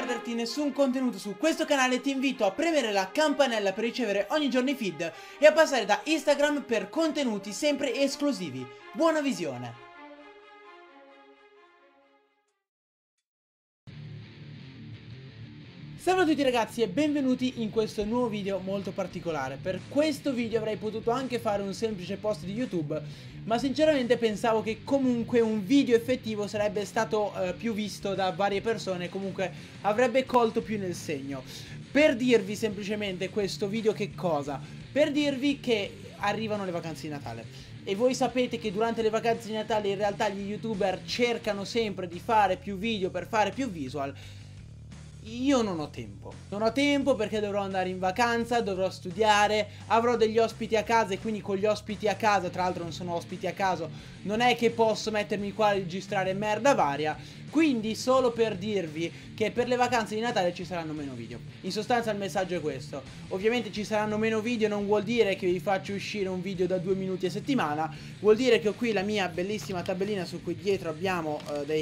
perderti nessun contenuto su questo canale ti invito a premere la campanella per ricevere ogni giorno i feed e a passare da Instagram per contenuti sempre esclusivi. Buona visione! Salve a tutti ragazzi e benvenuti in questo nuovo video molto particolare. Per questo video avrei potuto anche fare un semplice post di YouTube, ma sinceramente pensavo che comunque un video effettivo sarebbe stato più visto da varie persone, comunque avrebbe colto più nel segno. Per dirvi semplicemente questo video che cosa? Per dirvi che arrivano le vacanze di Natale. E voi sapete che durante le vacanze di Natale in realtà gli YouTuber cercano sempre di fare più video per fare più visual. Io non ho tempo perché dovrò andare in vacanza, dovrò studiare, avrò degli ospiti a casa e quindi con gli ospiti a casa, tra l'altro non sono ospiti a caso, non è che posso mettermi qua a registrare merda varia. Quindi solo per dirvi che per le vacanze di Natale ci saranno meno video. In sostanza il messaggio è questo. Ovviamente ci saranno meno video, non vuol dire che vi faccio uscire un video da 2 minuti a settimana. Vuol dire che ho qui la mia bellissima tabellina su cui dietro abbiamo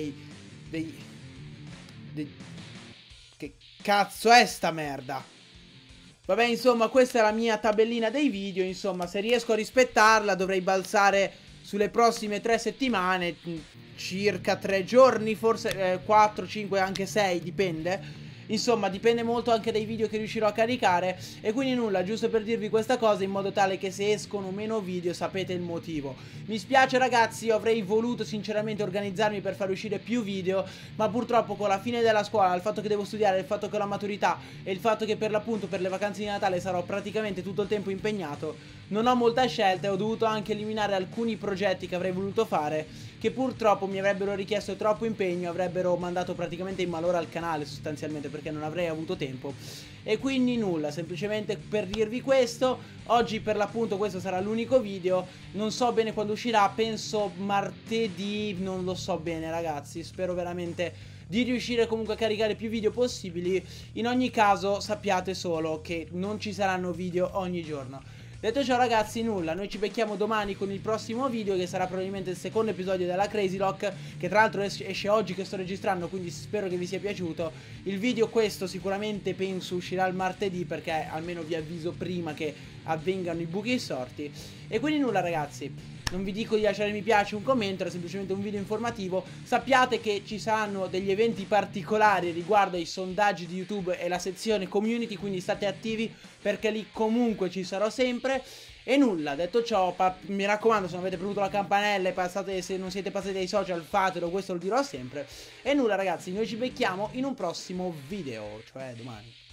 Che cazzo è sta merda? Vabbè, insomma, questa è la mia tabellina dei video. Insomma, se riesco a rispettarla dovrei balzare sulle prossime 3 settimane, circa 3 giorni, forse 4, 5, anche 6, dipende. Insomma, dipende molto anche dai video che riuscirò a caricare. E quindi nulla, giusto per dirvi questa cosa in modo tale che se escono meno video sapete il motivo. Mi spiace ragazzi, io avrei voluto sinceramente organizzarmi per far uscire più video, ma purtroppo con la fine della scuola, il fatto che devo studiare, il fatto che ho la maturità e il fatto che per l'appunto per le vacanze di Natale sarò praticamente tutto il tempo impegnato, non ho molta scelta e ho dovuto anche eliminare alcuni progetti che avrei voluto fare, che purtroppo mi avrebbero richiesto troppo impegno e avrebbero mandato praticamente in malora al canale sostanzialmente, perché non avrei avuto tempo. E quindi nulla, semplicemente per dirvi questo. Oggi per l'appunto questo sarà l'unico video. Non so bene quando uscirà, penso martedì, non lo so bene ragazzi. Spero veramente di riuscire comunque a caricare più video possibili. In ogni caso sappiate solo che non ci saranno video ogni giorno. Detto ciò ragazzi, nulla, noi ci becchiamo domani con il prossimo video, che sarà probabilmente il secondo episodio della Crazy Lock, che tra l'altro esce oggi che sto registrando, quindi spero che vi sia piaciuto. Il video questo sicuramente penso uscirà il martedì, perché almeno vi avviso prima che avvengano i buchi sorti. E quindi nulla ragazzi, non vi dico di lasciare mi piace, un commento, era semplicemente un video informativo. Sappiate che ci saranno degli eventi particolari riguardo ai sondaggi di YouTube e la sezione community, quindi state attivi perché lì comunque ci sarò sempre. E nulla, detto ciò, mi raccomando, se non avete premuto la campanella e passate, se non siete passati dai social, fatelo, questo lo dirò sempre. E nulla ragazzi, noi ci becchiamo in un prossimo video, cioè domani.